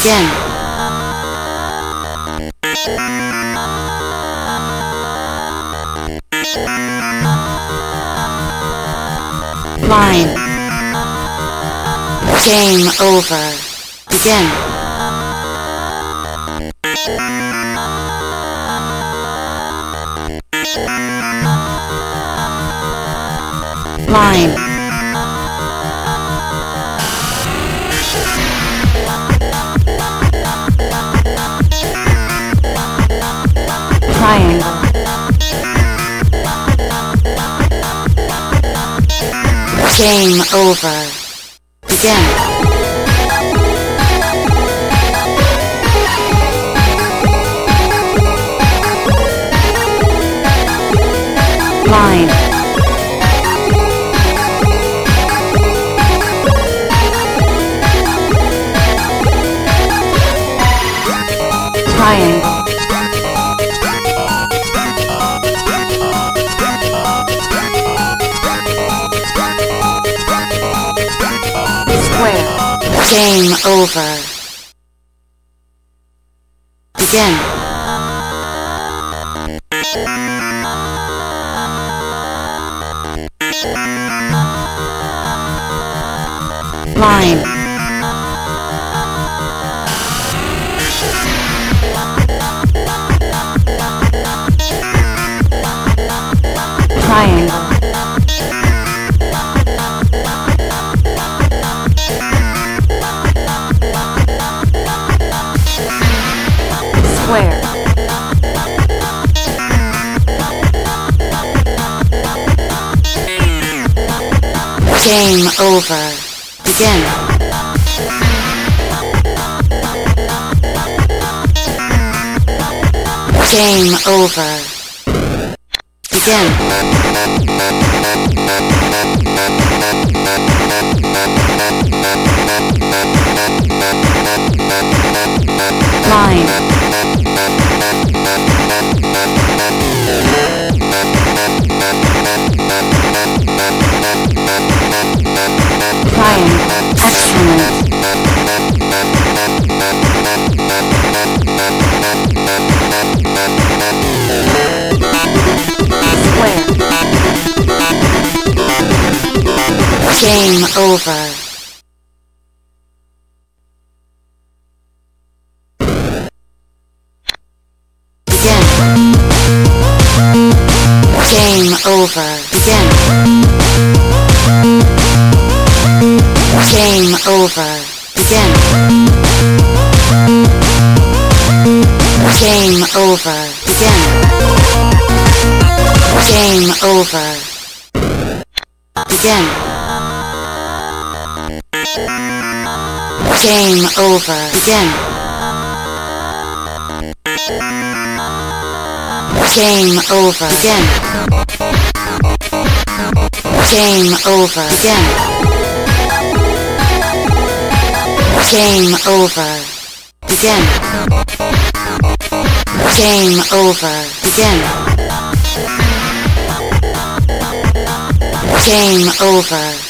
Begin. Line. Game over. Begin. Line. Triangle. Game over. Begin. Line. Triangle. Game over. Begin. Line. Triangle. Square. Game over. Begin. Game over. Begin. Line. Triangle. Excellent. Square. Game over. Begin. Game over. Begin. Game over. Begin. Game over. Begin. Game over. Begin. Game over. Begin. Game over. Begin. Game over. Begin. Game over. Begin. Game over. Begin. Game over.